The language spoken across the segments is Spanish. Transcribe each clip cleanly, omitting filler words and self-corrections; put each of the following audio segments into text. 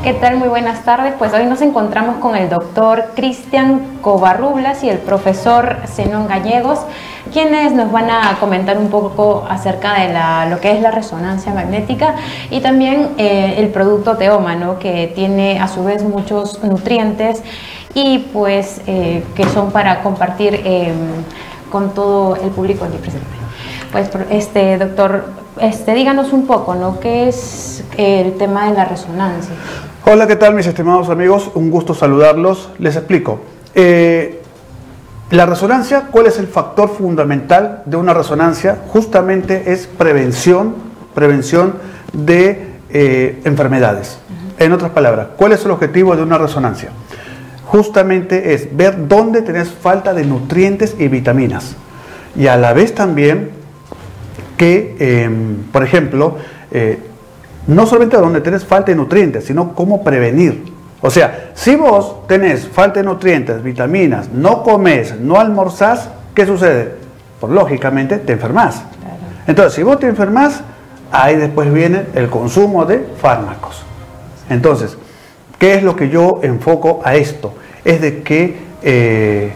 ¿Qué tal? Muy buenas tardes. Pues hoy nos encontramos con el doctor Cristian Covarrubias y el profesor Zenón Gallegos, quienes nos van a comentar un poco acerca de lo que es la resonancia magnética y también el producto Teoma, ¿no? Que tiene a su vez muchos nutrientes y pues que son para compartir con todo el público aquí presente. Pues doctor, díganos un poco, ¿no? ¿Qué es el tema de la resonancia? Hola, ¿qué tal mis estimados amigos? Un gusto saludarlos. Les explico. La resonancia, ¿cuál es el factor fundamental de una resonancia? Justamente es prevención de enfermedades. En otras palabras, ¿cuál es el objetivo de una resonancia? Justamente es ver dónde tenés falta de nutrientes y vitaminas. Y a la vez también que, por ejemplo, no solamente donde tenés falta de nutrientes, sino cómo prevenir. O sea, si vos tenés falta de nutrientes, vitaminas, no comes, no almorzás, ¿qué sucede? Pues lógicamente te enfermas. Claro. Entonces, si vos te enfermas, ahí después viene el consumo de fármacos. Entonces, ¿qué es lo que yo enfoco a esto? Es de que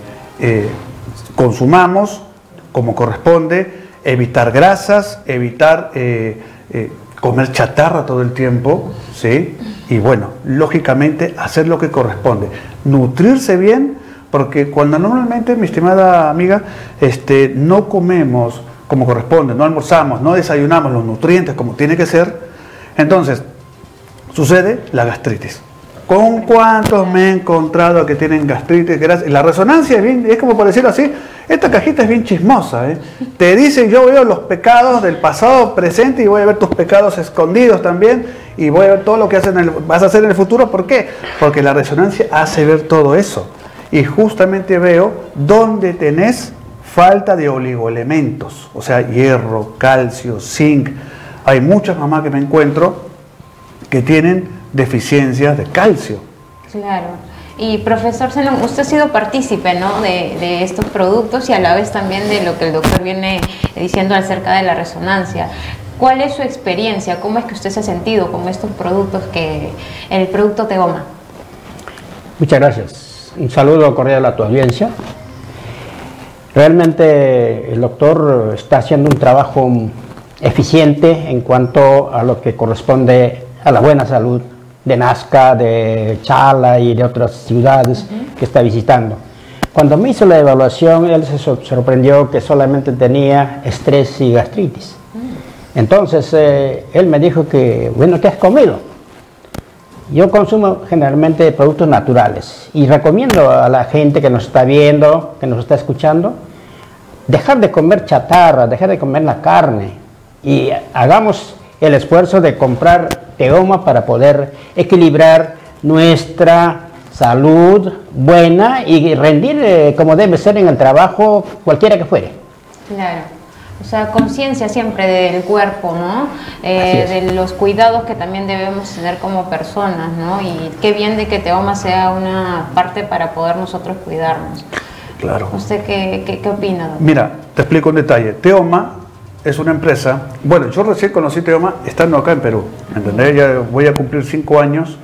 consumamos como corresponde, evitar grasas, evitar comer chatarra todo el tiempo, ¿sí? Y bueno, lógicamente hacer lo que corresponde, nutrirse bien, porque cuando normalmente, mi estimada amiga, no comemos como corresponde, no almorzamos, no desayunamos los nutrientes como tiene que ser, entonces sucede la gastritis. ¿Con cuántos me he encontrado que tienen gastritis? La resonancia es como por decirlo así, esta cajita es bien chismosa, ¿eh? Te dice, yo veo los pecados del pasado, presente, y voy a ver tus pecados escondidos también, y voy a ver todo lo que vas a hacer en el futuro. ¿Por qué? Porque la resonancia hace ver todo eso. Y justamente veo dónde tenés falta de oligoelementos, o sea, hierro, calcio, zinc. Hay muchas mamás que me encuentro que tienen deficiencias de calcio. Claro. Y profesor Zenón, usted ha sido partícipe, ¿no? de estos productos y a la vez también de lo que el doctor viene diciendo acerca de la resonancia. ¿Cuál es su experiencia? ¿Cómo es que usted se ha sentido con estos productos, el producto Teoma? Muchas gracias. Un saludo cordial a tu audiencia. Realmente el doctor está haciendo un trabajo eficiente en cuanto a lo que corresponde a la buena salud de Nazca, de Chala y de otras ciudades que está visitando. Cuando me hizo la evaluación, él se sorprendió que solamente tenía estrés y gastritis. Entonces, él me dijo que, bueno, ¿qué has comido? Yo consumo generalmente productos naturales y recomiendo a la gente que nos está viendo, que nos está escuchando, dejar de comer chatarra, dejar de comer la carne y hagamos el esfuerzo de comprar Teoma para poder equilibrar nuestra salud buena y rendir como debe ser en el trabajo, cualquiera que fuere. Claro, o sea, conciencia siempre del cuerpo, ¿no? De los cuidados que también debemos tener como personas, ¿no? Y qué bien de que Teoma sea una parte para poder nosotros cuidarnos. Claro. ¿Usted qué opina, doctor? Mira, te explico un detalle. Teoma es una empresa, bueno, yo recién conocí Teoma estando acá en Perú, ¿entendés? Ya voy a cumplir 5 años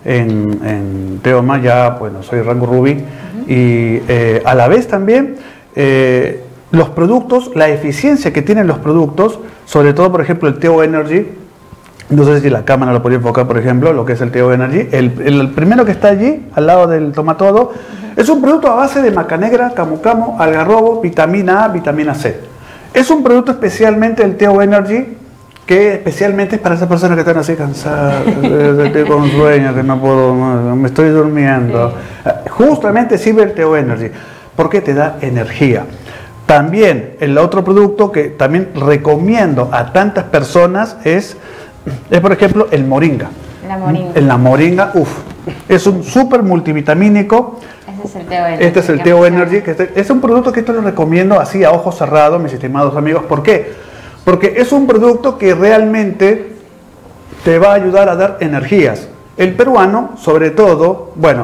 en Teoma, ya, bueno, soy rango Rubí, y a la vez también los productos, la eficiencia que tienen los productos, sobre todo, por ejemplo, el Teo Energy, no sé si la cámara lo podría enfocar, por ejemplo, lo que es el Teo Energy, el primero que está allí, al lado del Tomatodo, es un producto a base de maca negra, camu camu, algarrobo, vitamina A, vitamina C. Es un producto especialmente el Teo Energy, que especialmente es para esas personas que están así cansadas, estoy con sueño, que no puedo, me estoy durmiendo. Justamente sirve el Teo Energy, porque te da energía. También el otro producto que también recomiendo a tantas personas es por ejemplo el moringa. La moringa, es un súper multivitamínico. Este es el Teo Energy, que es un producto que esto lo recomiendo así a ojos cerrados, mis estimados amigos. ¿Por qué? Porque es un producto que realmente te va a ayudar a dar energías. El peruano, sobre todo, bueno,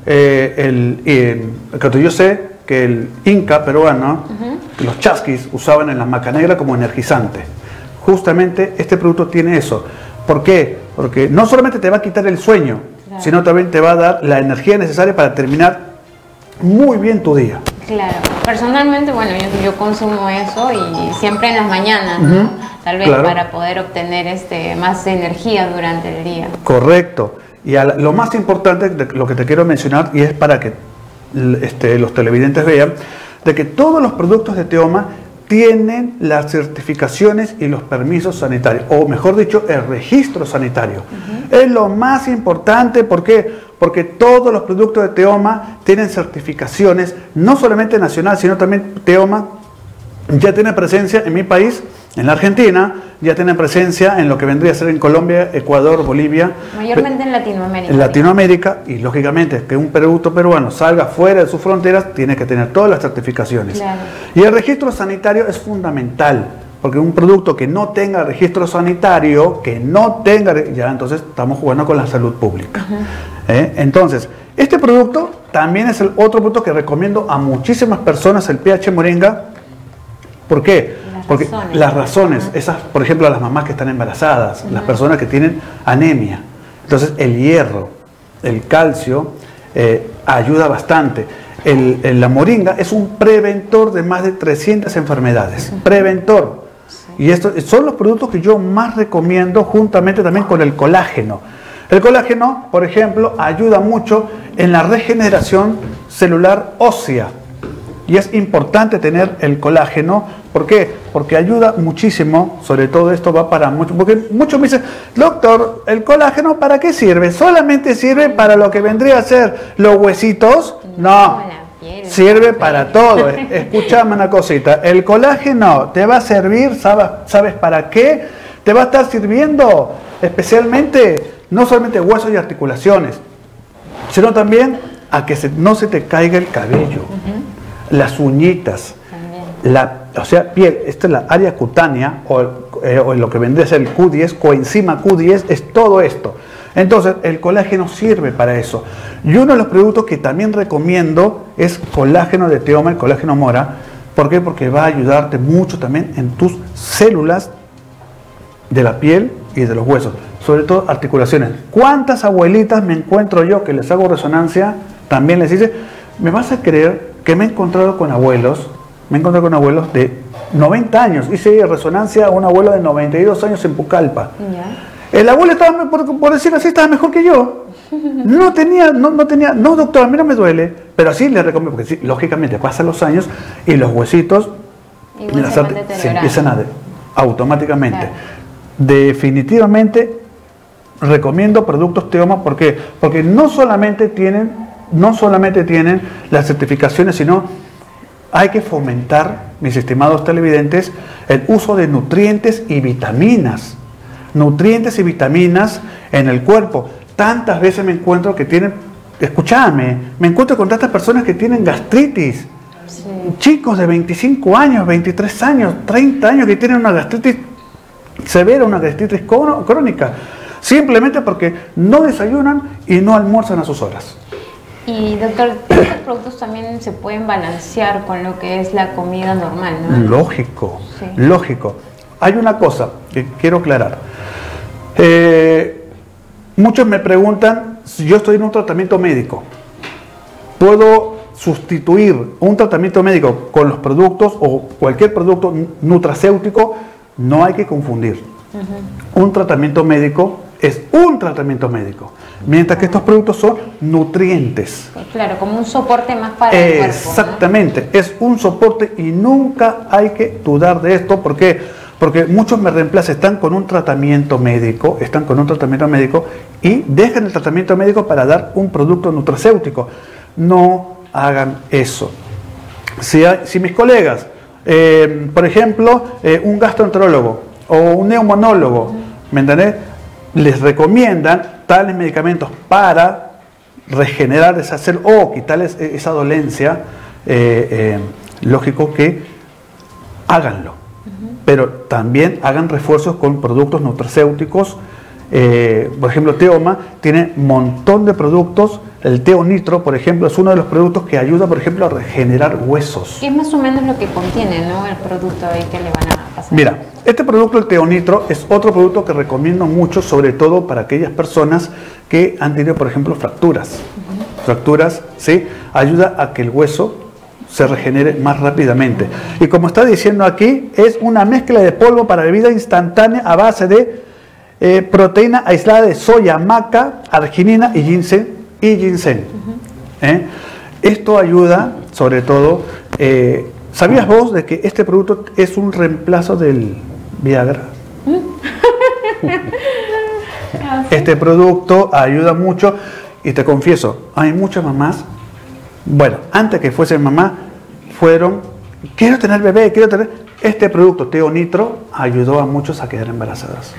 yo sé que el Inca peruano, los chasquis usaban en la maca negra como energizante. Justamente este producto tiene eso. ¿Por qué? Porque no solamente te va a quitar el sueño, Claro. sino también te va a dar la energía necesaria para terminar muy bien tu día. Claro, personalmente, bueno, yo consumo eso y siempre en las mañanas, ¿no? Tal vez Claro. para poder obtener más energía durante el día. Correcto. Y lo más importante, lo que te quiero mencionar, y es para que los televidentes vean, de que todos los productos de Teoma tienen las certificaciones y los permisos sanitarios, o mejor dicho, el registro sanitario. Es lo más importante, ¿por qué? Porque todos los productos de Teoma tienen certificaciones, no solamente nacional, sino también Teoma ya tiene presencia en mi país, en la Argentina, ya tiene presencia en lo que vendría a ser en Colombia, Ecuador, Bolivia. Mayormente en Latinoamérica. En Latinoamérica, y lógicamente que un producto peruano salga fuera de sus fronteras, tiene que tener todas las certificaciones. Claro. Y el registro sanitario es fundamental, porque un producto que no tenga registro sanitario, ya entonces estamos jugando con la salud pública. Entonces, este producto también es el otro producto que recomiendo a muchísimas personas, el PH Moringa. ¿Por qué? Porque las razones, esas, por ejemplo, a las mamás que están embarazadas, las personas que tienen anemia. Entonces, el hierro, el calcio, ayuda bastante. La moringa es un preventor de más de 300 enfermedades. Preventor. Y estos son los productos que yo más recomiendo, juntamente también con el colágeno. El colágeno, por ejemplo, ayuda mucho en la regeneración celular ósea. Y es importante tener el colágeno. ¿Por qué? Porque ayuda muchísimo, sobre todo esto va para muchos, porque muchos me dicen, doctor, ¿el colágeno para qué sirve? ¿Solamente sirve para lo que vendría a ser los huesitos? No, sirve para todo. Escúchame una cosita, el colágeno te va a servir, ¿sabes para qué? Te va a estar sirviendo especialmente, no solamente huesos y articulaciones, sino también a que no se te caiga el cabello. Las uñitas, piel, esta es la área cutánea o lo que vendría a ser el Q10, coenzima Q10, es todo esto. Entonces, el colágeno sirve para eso. Y uno de los productos que también recomiendo es colágeno de Teoma, el colágeno mora. ¿Por qué? Porque va a ayudarte mucho también en tus células de la piel y de los huesos, sobre todo articulaciones. ¿Cuántas abuelitas me encuentro yo que les hago resonancia? También les dice, ¿me vas a creer que me he encontrado con abuelos? Me he encontrado con abuelos de 90 años. Hice resonancia a un abuelo de 92 años en Pucallpa. El abuelo estaba, por decirlo así, estaba mejor que yo. No tenía, no doctor, a mí no me duele. Pero sí le recomiendo, porque sí, lógicamente pasan los años y los huesitos se empiezan a automáticamente. Claro. Definitivamente recomiendo productos Teoma. ¿Por qué? Porque no solamente tienen las certificaciones, sino hay que fomentar, mis estimados televidentes, el uso de nutrientes y vitaminas. Nutrientes y vitaminas en el cuerpo. Tantas veces me encuentro que tienen, escúchame, me encuentro con tantas personas que tienen gastritis. Sí. Chicos de 25 años, 23 años, 30 años que tienen una gastritis severa, una gastritis crónica. Simplemente porque no desayunan y no almuerzan a sus horas. Y doctor, estos productos también se pueden balancear con lo que es la comida normal, ¿no? Lógico, sí. Lógico. Hay una cosa que quiero aclarar. Muchos me preguntan si yo estoy en un tratamiento médico. ¿Puedo sustituir un tratamiento médico con los productos o cualquier producto nutracéutico? No hay que confundir. Un tratamiento médico es un tratamiento médico, mientras que estos productos son nutrientes. Claro, como un soporte más para el cuerpo. Exactamente, ¿no? Es un soporte y nunca hay que dudar de esto. ¿Por qué? Porque muchos me reemplazan, están con un tratamiento médico y dejan el tratamiento médico para dar un producto nutracéutico. No hagan eso. Si mis colegas, por ejemplo, un gastroenterólogo o un neumonólogo, ¿me entendés?, les recomiendan tales medicamentos para regenerar, deshacer o quitarles esa dolencia, lógico que háganlo. Pero también hagan refuerzos con productos nutracéuticos. Por ejemplo, Teoma tiene un montón de productos. El Teo Nitro, por ejemplo, es uno de los productos que ayuda, por ejemplo, a regenerar huesos. ¿Qué es más o menos lo que contiene, ¿no?, el producto ahí que le van a pasar. Mira, este producto, el Teonitro, es otro producto que recomiendo mucho, sobre todo para aquellas personas que han tenido, por ejemplo, fracturas. Fracturas, ¿sí? Ayuda a que el hueso se regenere más rápidamente. Y como está diciendo aquí, es una mezcla de polvo para bebida instantánea a base de proteína aislada de soya, maca, arginina y ginseng. Esto ayuda, sobre todo, ¿sabías vos de que este producto es un reemplazo del Viagra? Este producto ayuda mucho y te confieso, hay muchas mamás, bueno, antes que fuese mamá, fueron, quiero tener bebé, quiero tener... Este producto, Teonitro, ayudó a muchos a quedar embarazadas.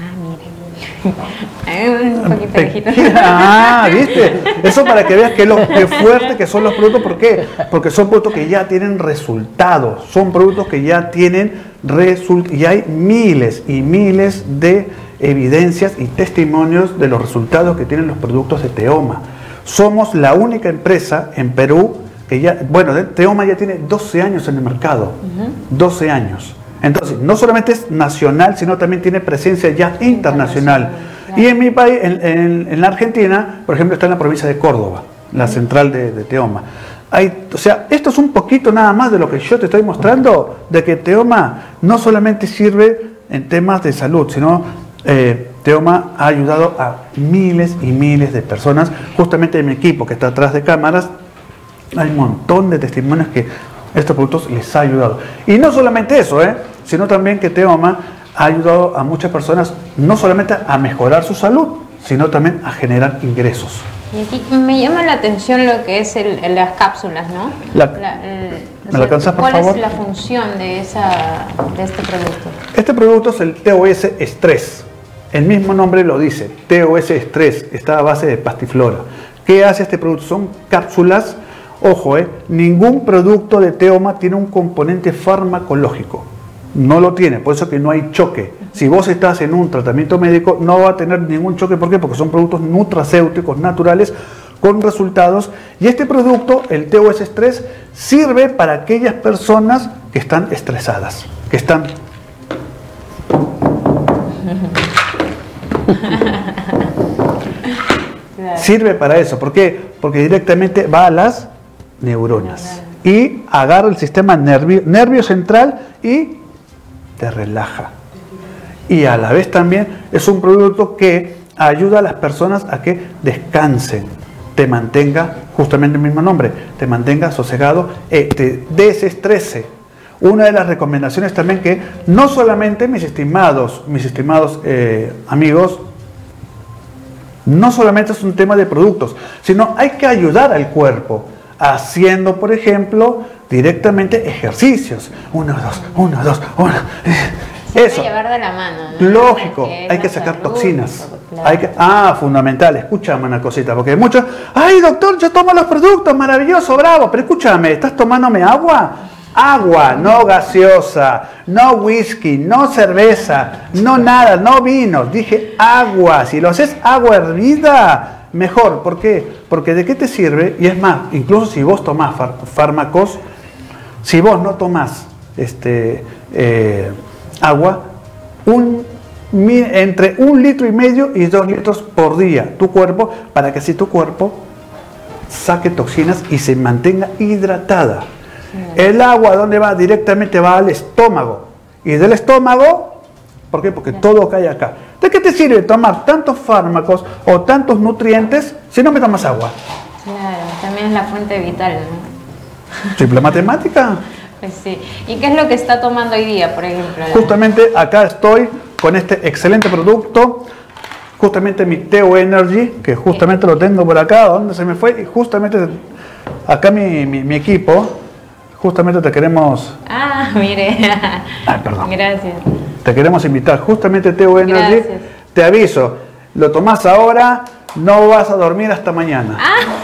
Un poquito viejito. ¿Viste? Eso para que veas qué fuerte que son los productos. ¿Por qué? Porque son productos que ya tienen resultados. Son productos que ya tienen resultados. Y hay miles y miles de evidencias y testimonios de los resultados que tienen los productos de Teoma. Somos la única empresa en Perú que ya, bueno, Teoma ya tiene 12 años en el mercado. 12 años. Entonces, no solamente es nacional, sino también tiene presencia ya internacional. Y en mi país, en la Argentina, por ejemplo, está en la provincia de Córdoba, la central de Teoma. O sea, esto es un poquito nada más de lo que yo te estoy mostrando, de que Teoma no solamente sirve en temas de salud, sino Teoma ha ayudado a miles y miles de personas. Justamente en mi equipo que está atrás de cámaras, hay un montón de testimonios que estos productos les ha ayudado. Y no solamente eso, sino también que Teoma ha ayudado a muchas personas no solamente a mejorar su salud, sino también a generar ingresos. Y aquí me llama la atención lo que es las cápsulas, ¿no? ¿Me la alcanzas, por favor? ¿Cuál es la función de este producto? Este producto es el TOS Stress. El mismo nombre lo dice, TOS Stress, está a base de pastiflora. ¿Qué hace este producto? Son cápsulas. Ojo, ningún producto de Teoma tiene un componente farmacológico. No lo tiene, por eso que no hay choque. Si vos estás en un tratamiento médico, no va a tener ningún choque. ¿Por qué? Porque son productos nutracéuticos naturales con resultados. Y este producto, el TOS Stress, sirve para aquellas personas que están estresadas, que están... Sirve para eso. ¿Por qué? Porque directamente va a las neuronas y agarra el sistema nervio central y te relaja. Y a la vez también es un producto que ayuda a las personas a que descansen, te mantenga, justamente el mismo nombre, te mantenga sosegado, te desestrese. Una de las recomendaciones también que no solamente mis estimados amigos, no solamente es un tema de productos, sino hay que ayudar al cuerpo haciendo, por ejemplo, directamente ejercicios. 1, 2, 1, 2, 1. Eso. Llevar de la mano, ¿no? Lógico, hay que sacar toxinas. Claro. Fundamental. Escúchame una cosita, porque muchos, ay doctor, yo tomo los productos, maravilloso, bravo, pero escúchame, ¿estás tomándome agua? Agua, no gaseosa, no whisky, no cerveza, no nada, no vino. Dije agua. Si lo haces agua hervida, mejor. ¿Por qué? Porque ¿de qué te sirve? Y es más, incluso si vos tomás fármacos, si vos no tomás agua, entre 1,5 litros y 2 litros por día, tu cuerpo, para que así tu cuerpo saque toxinas y se mantenga hidratada. El agua, ¿dónde va? Directamente va al estómago. Y del estómago, ¿por qué? Porque todo cae acá. ¿De qué te sirve tomar tantos fármacos o tantos nutrientes si no me tomas agua? Claro, también es la fuente vital, ¿no? Simple matemática. Pues sí. ¿Y qué es lo que está tomando hoy día, por ejemplo? Justamente acá estoy con este excelente producto. Justamente mi Teo Energy, que justamente lo tengo por acá. ¿Dónde se me fue? Y justamente acá mi equipo. Justamente te queremos... mire. Ay, perdón. Gracias. Te queremos invitar. Justamente Teo Energy. Gracias. Te aviso, lo tomás ahora, no vas a dormir hasta mañana.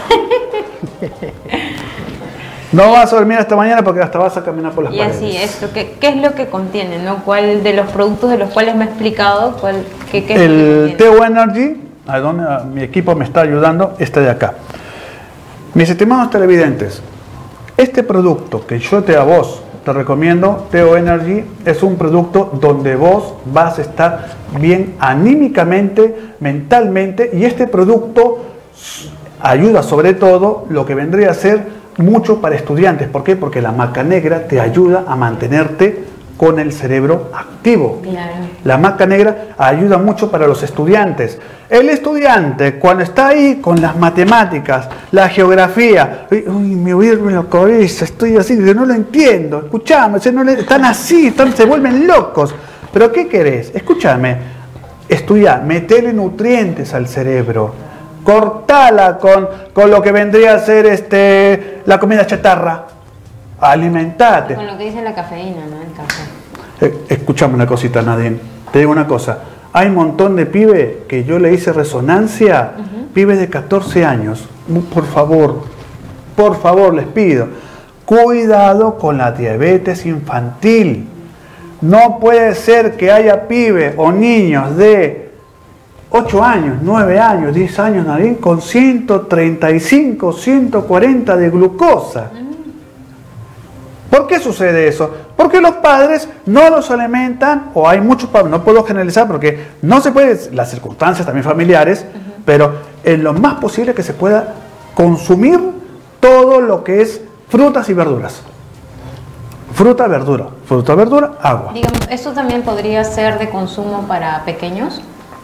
No vas a dormir hasta mañana porque hasta vas a caminar por las paredes. Y así, esto, ¿qué es lo que contiene? ¿No? ¿Cuál de los productos de los cuales me he explicado? ¿Qué es el Teo Energy, a donde mi equipo me está ayudando, este de acá. Mis estimados televidentes, este producto que yo te recomiendo Teo Energy. Es un producto donde vos vas a estar bien anímicamente, mentalmente, y este producto ayuda sobre todo lo que vendría a ser mucho para estudiantes. ¿Por qué? Porque la maca negra te ayuda a mantenerte con el cerebro activo. Claro. La maca negra ayuda mucho para los estudiantes. El estudiante, cuando está ahí con las matemáticas, la geografía, uy, me voy a ir la cabeza, estoy así, que no lo entiendo, escuchame, están así, se vuelven locos. ¿Pero qué querés? Escúchame, estudia, metele nutrientes al cerebro, cortala con lo que vendría a ser la comida chatarra. Alimentate. Con lo que dice la cafeína, ¿no? El café. Escuchame una cosita, Nadine. Te digo una cosa. Hay un montón de pibes que yo le hice resonancia, pibes de 14 años. Por favor, les pido, cuidado con la diabetes infantil. No puede ser que haya pibes o niños de 8 años, 9 años, 10 años, Nadine, con 135, 140 de glucosa. ¿Por qué sucede eso? Porque los padres no los alimentan, o hay muchos padres, no puedo generalizar porque no se puede, las circunstancias también familiares, pero en lo más posible que se pueda consumir todo lo que es frutas y verduras. Fruta, verdura, agua. Digamos, ¿esto también podría ser de consumo para pequeños?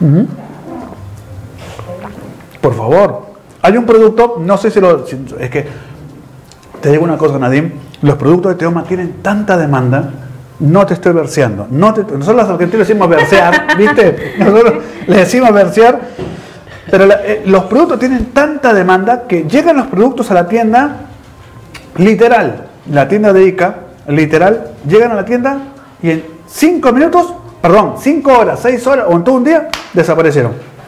Por favor. Hay un producto, no sé es que te digo una cosa, Nadine. Los productos de Teoma tienen tanta demanda, no te estoy verseando. Nosotros los argentinos decimos versear, ¿viste? Nosotros le decimos versear, pero los productos tienen tanta demanda que llegan los productos a la tienda, literal, la tienda de ICA, literal, llegan a la tienda y en 5 horas, 6 horas o en todo un día, desaparecieron.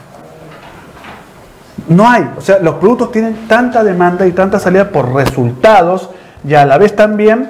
No hay, o sea, los productos tienen tanta demanda y tanta salida por resultados. Y a la vez también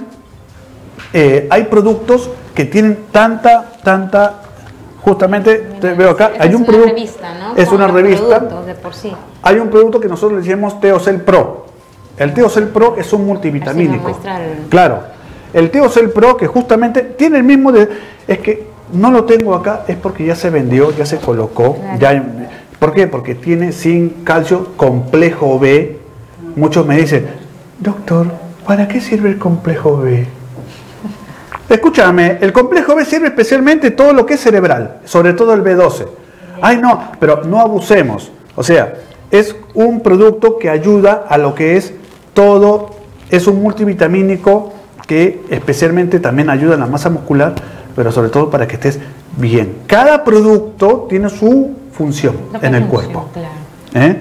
hay productos que tienen tanta, justamente, te veo acá, hay un producto, revista, ¿no? es una revista, de por sí. Hay un producto que nosotros le decimos Teocel Pro. El Teocel Pro es un multivitamínico. Claro, el Teocel Pro que justamente tiene el mismo, es que no lo tengo acá, es porque ya se vendió, ya se colocó, claro. ¿Por qué? Porque tiene zinc, calcio, complejo B. Muchos me dicen, doctor, ¿para qué sirve el complejo B? Escúchame, el complejo B sirve especialmente todo lo que es cerebral, sobre todo el B12. Ay, no, pero no abusemos. O sea, es un producto que ayuda a lo que es todo, es un multivitamínico que especialmente también ayuda en la masa muscular, pero sobre todo para que estés bien. Cada producto tiene su función en el cuerpo. Claro.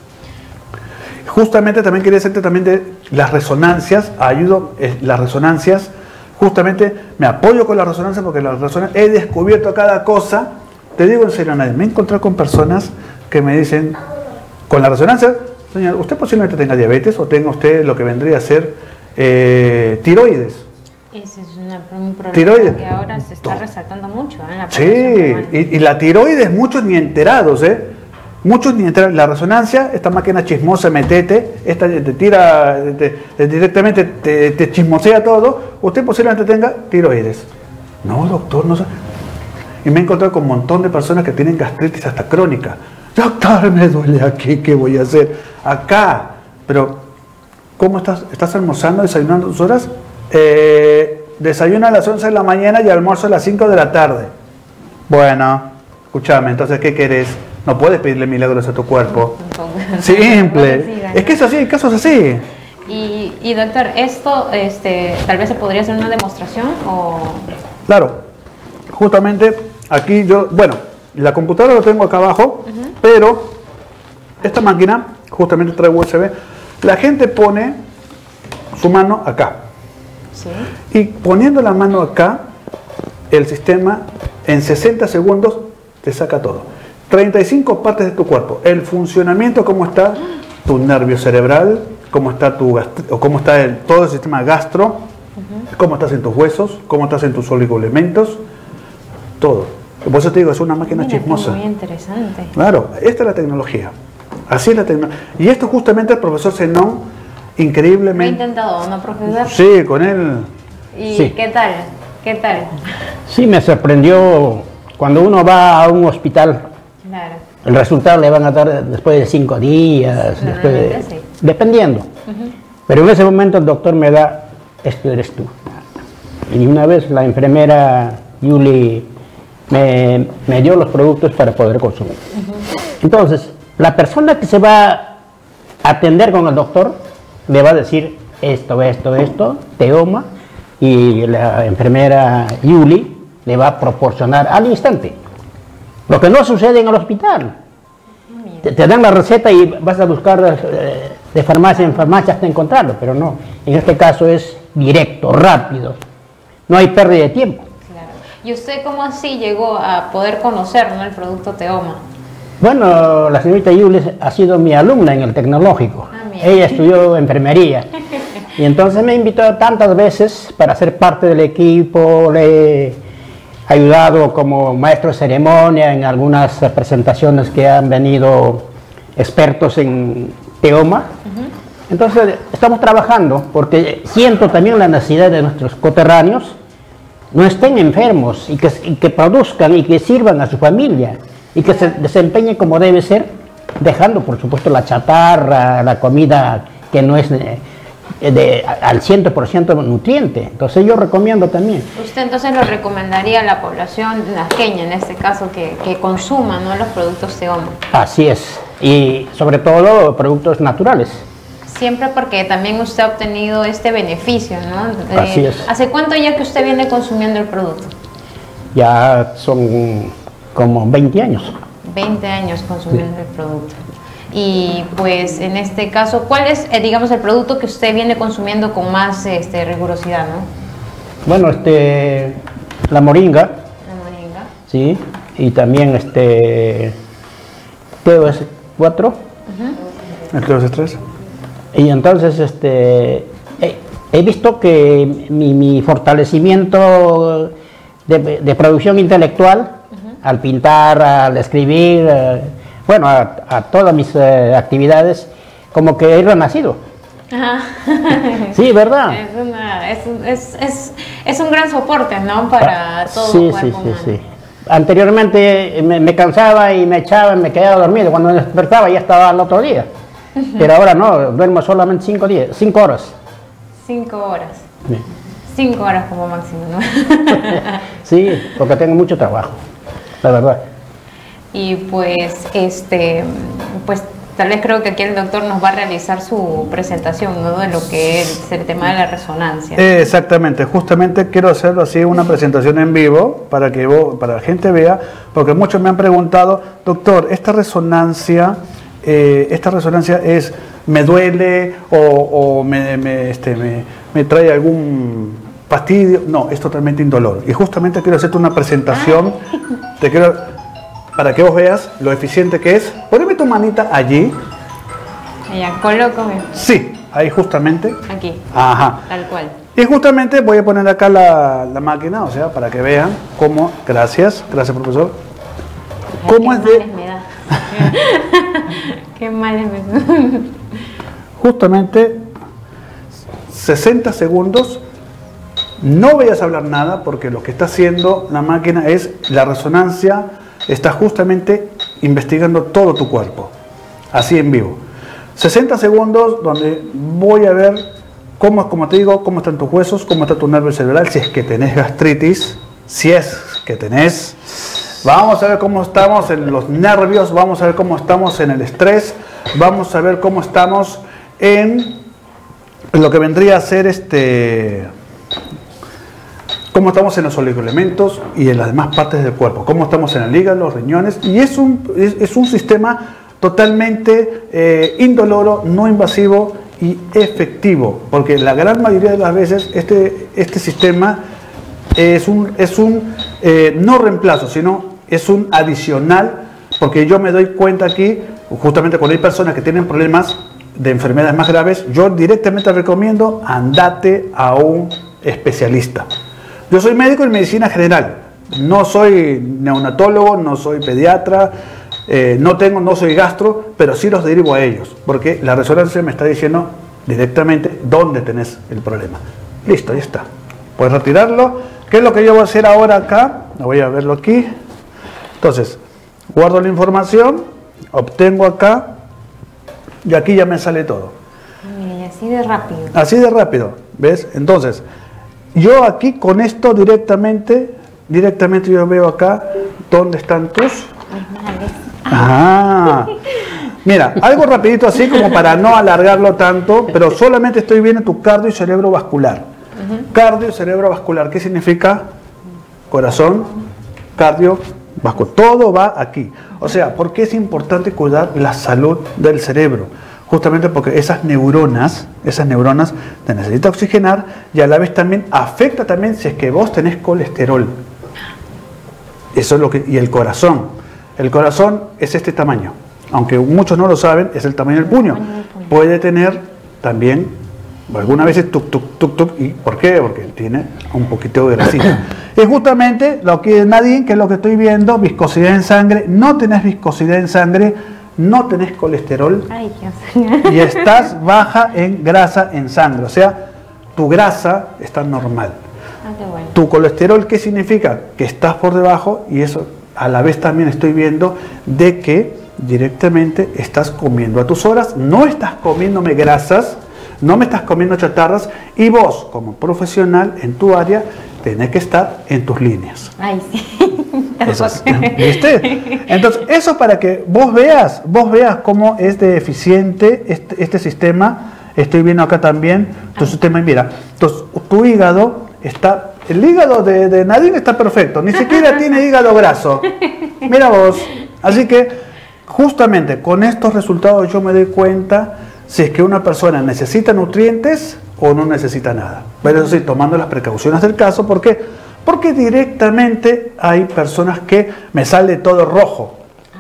Justamente también quería decirte también de las resonancias, las resonancias, justamente me apoyo con las resonancias porque las resonancias he descubierto cada cosa. Te digo en serio, me he encontrado con personas que me dicen, con la resonancia, señor, usted posiblemente tenga diabetes o tenga usted lo que vendría a ser tiroides. Ese es un problema que ahora se está resaltando mucho en la población. Sí, y la tiroides muchos ni enterados, Muchos ni entran. La resonancia, esta máquina chismosa, metete, esta te tira directamente, te chismosea todo. Usted posiblemente tenga tiroides. No, doctor, no sé. Y me he encontrado con un montón de personas que tienen gastritis hasta crónica. Doctor, me duele aquí, ¿qué voy a hacer? Acá. Pero, ¿cómo estás? ¿Estás almorzando, desayunando 2 horas? Desayuno a las 11 de la mañana y almuerzo a las 5 de la tarde. Bueno, escúchame, entonces, ¿qué querés? No puedes pedirle milagros a tu cuerpo. Simple. Es que es así, hay casos así. Y doctor, esto tal vez se podría hacer una demostración o... Claro. Justamente aquí la computadora lo tengo acá abajo, pero esta máquina justamente trae USB. La gente pone su mano acá. ¿Sí? Y poniendo la mano acá, el sistema en 60 segundos te saca todo. 35 partes de tu cuerpo, el funcionamiento, cómo está tu nervio cerebral, cómo está cómo está todo el sistema gastro, cómo estás en tus huesos, cómo estás en tus oligoelementos, todo. Por eso te digo, es una máquina chismosa. Muy interesante. Claro, esta es la tecnología. Así es la tecnología. Y esto justamente el profesor Zenón, increíblemente... ¿Lo he intentado, no, profesor? Sí, con él. ¿Y Sí. qué tal? ¿Qué tal? Sí, me sorprendió cuando uno va a un hospital. Claro. El resultado le van a dar después de 5 días, después de, Normalmente sí. dependiendo. Pero en ese momento el doctor me da, esto eres tú. Y una vez la enfermera Yuli me dio los productos para poder consumir. Entonces, la persona que se va a atender con el doctor le va a decir esto, teoma, y la enfermera Yuli le va a proporcionar al instante. Lo que no sucede en el hospital. Te dan la receta y vas a buscar de farmacia en farmacia hasta encontrarlo, pero no. En este caso es directo, rápido. No hay pérdida de tiempo. Claro. ¿Y usted cómo así llegó a poder conocer, ¿no?, el producto Teoma? Bueno, la señorita Yulis ha sido mi alumna en el tecnológico. Ah, mira. Ella estudió enfermería. Y entonces me invitó tantas veces para ser parte del equipo. Le he ayudado como maestro de ceremonia en algunas presentaciones que han venido expertos en Teoma. Entonces estamos trabajando porque siento también la necesidad de nuestros coterráneos no estén enfermos y que produzcan y que sirvan a su familia y que se desempeñen como debe ser, dejando por supuesto la chatarra, la comida que no es al 100% nutriente. Entonces yo recomiendo también. Usted entonces lo recomendaría a la población nazqueña, en este caso, que consuma, ¿no?, los productos Teoma. Así es, y sobre todo productos naturales. Siempre porque también usted ha obtenido este beneficio, ¿no? Así es. ¿Hace cuánto ya que usted viene consumiendo el producto? Ya son como 20 años. 20 años consumiendo el producto. Y pues en este caso, ¿cuál es, digamos, el producto que usted viene consumiendo con más rigurosidad, no? Bueno, la moringa, La moringa. sí, y también TOS4. ¿El que estrés? Y entonces he visto que mi fortalecimiento de producción intelectual, al pintar, al escribir, bueno, a todas mis actividades, como que he renacido. Ajá. Sí, ¿verdad? Es un gran soporte, ¿no?, para todo Sí, el cuerpo humano. sí. Anteriormente me cansaba y me echaba y me quedaba dormido. Cuando me despertaba ya estaba al otro día. Pero ahora no, duermo solamente 5 horas. 5 horas. Sí. 5 horas como máximo, ¿no? Sí, porque tengo mucho trabajo, la verdad. Y pues, pues tal vez creo que aquí el doctor nos va a realizar su presentación, ¿no?, de lo que es el tema de la resonancia. Exactamente, justamente quiero hacerlo así, una presentación en vivo, para que para la gente vea, porque muchos me han preguntado, doctor, esta resonancia es, me duele o me trae algún fastidio. No, es totalmente indolor. Y justamente quiero hacerte una presentación, para que vos veas lo eficiente que es. Poneme tu manita allí. Ya, colócame. Sí, ahí justamente. Aquí. Ajá. Tal cual. Y justamente voy a poner acá la máquina, o sea, para que vean cómo, gracias profesor, cómo Qué es de... males me da. Qué males me da. Justamente 60 segundos, no vayas a hablar nada porque lo que está haciendo la máquina es la resonancia, está justamente investigando todo tu cuerpo, así en vivo. 60 segundos donde voy a ver cómo, como te digo, cómo están tus huesos, cómo está tu nervio cerebral, si es que tenés gastritis, si es que tenés. Vamos a ver cómo estamos en los nervios, vamos a ver cómo estamos en el estrés, vamos a ver cómo estamos en lo que vendría a ser cómo estamos en los oligoelementos y en las demás partes del cuerpo, cómo estamos en el hígado, los riñones, y es un sistema totalmente indoloro, no invasivo y efectivo, porque la gran mayoría de las veces este sistema es un no reemplazo, sino es un adicional, porque yo me doy cuenta aquí, justamente cuando hay personas que tienen problemas de enfermedades más graves, yo directamente recomiendo andate a un especialista. Yo soy médico en medicina general, no soy neonatólogo, no soy pediatra, no soy gastro, pero sí los derivo a ellos, porque la resonancia me está diciendo directamente dónde tenés el problema. Listo, ya está. puedes retirarlo. ¿Qué es lo que yo voy a hacer ahora acá? Voy a verlo aquí. Entonces, guardo la información, obtengo acá y aquí ya me sale todo. Mire, así de rápido. Así de rápido, ¿ves? Entonces, yo aquí con esto directamente yo veo acá dónde están tus... Ah, mira, algo rapidito así como para no alargarlo tanto, pero solamente estoy viendo tu cardio y cerebrovascular. Cardio y cerebrovascular, ¿qué significa? Corazón, cardio, vascular, todo va aquí. O sea, ¿por qué es importante cuidar la salud del cerebro? Justamente porque esas neuronas te necesitan oxigenar y a la vez también afecta también si es que vos tenés colesterol. Eso es lo que, y el corazón. El corazón es este tamaño. Aunque muchos no lo saben, es el tamaño del puño. Puede tener también, algunas veces tuk, tuk, tuk, tuk. ¿Y por qué? Porque tiene un poquito de grasita. Es justamente lo que Nadine, que es lo que estoy viendo, viscosidad en sangre. No tenés viscosidad en sangre, no tenés colesterol. Ay, Dios. Y estás baja en grasa en sangre. O sea, tu grasa está normal. Ah, qué bueno. Tu colesterol, ¿qué significa? Que estás por debajo, y eso a la vez también estoy viendo de que directamente estás comiendo a tus horas, no estás comiéndome grasas, no me estás comiendo chatarras, y vos como profesional en tu área tenés que estar en tus líneas. Ay, sí. ¿Viste? Entonces, eso para que vos veas cómo es de eficiente este sistema. Estoy viendo acá también tu sistema, y mira, entonces, tu hígado está, el hígado de Nadine está perfecto, ni siquiera tiene hígado graso. Mira vos. Así que, justamente con estos resultados yo me doy cuenta si es que una persona necesita nutrientes o no necesita nada. Pero eso sí, tomando las precauciones del caso. ¿Por qué? Porque directamente hay personas que me sale todo rojo.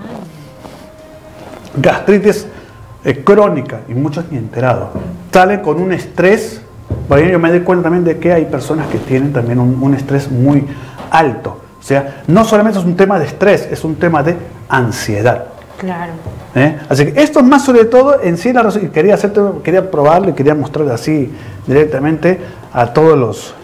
Gastritis crónica, y muchos ni enterados. Salen con un estrés. Bueno, yo me doy cuenta también de que hay personas que tienen también un estrés muy alto. O sea, no solamente es un tema de estrés, es un tema de ansiedad. Claro. Así que esto es más sobre todo en sí la razón. Quería probarlo y quería mostrarle así directamente a todos los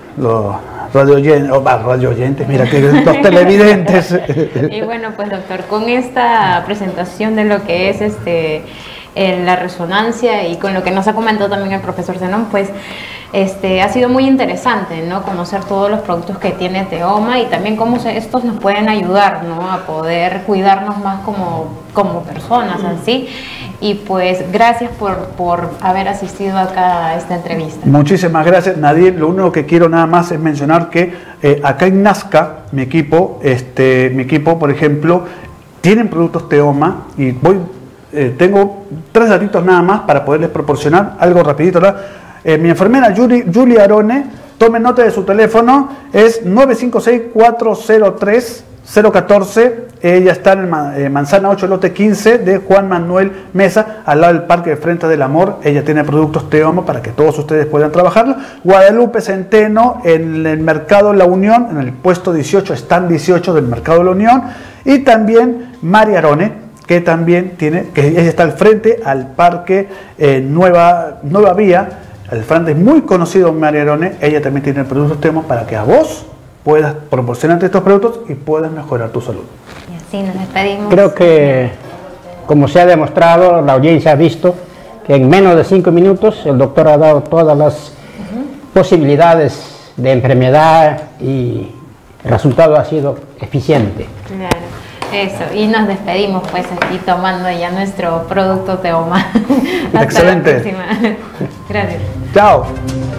radio oyentes, mira, que los televidentes. Y bueno, pues doctor, con esta presentación de lo que es la resonancia y con lo que nos ha comentado también el profesor Zenón, pues ha sido muy interesante, ¿no? Conocer todos los productos que tiene Teoma y también cómo estos nos pueden ayudar, ¿no? A poder cuidarnos más como personas, así. Y pues gracias por haber asistido acá a esta entrevista. Muchísimas gracias, Nadine. Lo único que quiero nada más es mencionar que acá en Nazca, mi equipo, por ejemplo, tienen productos Teoma, y tengo 3 datitos nada más para poderles proporcionar algo rapidito, ¿verdad? Mi enfermera Julia Arone, tomen nota de su teléfono, es 956-403-014. Ella está en Manzana 8, lote 15 de Juan Manuel Mesa, al lado del Parque de Frente del Amor. Ella tiene productos Teoma para que todos ustedes puedan trabajarlo. Guadalupe Centeno, en el Mercado La Unión, en el puesto 18, stand 18 del Mercado La Unión. Y también María Arone, que también ella está al frente al Parque Nueva Vía. El frente es muy conocido, María Arone. Ella también tiene productos Teoma para que a vos puedas proporcionarte estos productos y puedas mejorar tu salud. Y así nos despedimos. Creo que, como se ha demostrado, la audiencia ha visto que en menos de 5 minutos el doctor ha dado todas las posibilidades de enfermedad y el resultado ha sido eficiente. Claro, eso. Y nos despedimos pues aquí tomando ya nuestro producto Teoma. Hasta Excelente. la próxima. Gracias. Chao.